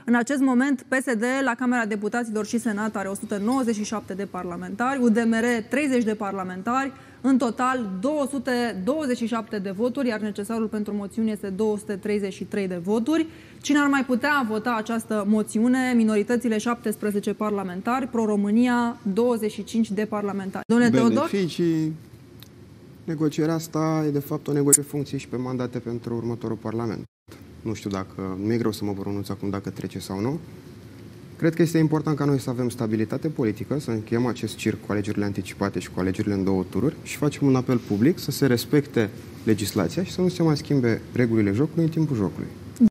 În acest moment, PSD la Camera Deputaților și Senat are 197 de parlamentari, UDMR 30 de parlamentari, în total 227 de voturi, iar necesarul pentru moțiune este 233 de voturi. Cine ar mai putea vota această moțiune? Minoritățile 17 parlamentari, Pro-România 25 de parlamentari. Domnule Teodor? Negocierea asta e de fapt o negociere funcție și pe mandate pentru următorul Parlament. Nu știu dacă, nu e greu să mă pronunț acum dacă trece sau nu. Cred că este important ca noi să avem stabilitate politică, să încheiem acest circ cu alegerile anticipate și cu alegerile în 2 tururi și facem un apel public să se respecte legislația și să nu se mai schimbe regulile jocului în timpul jocului.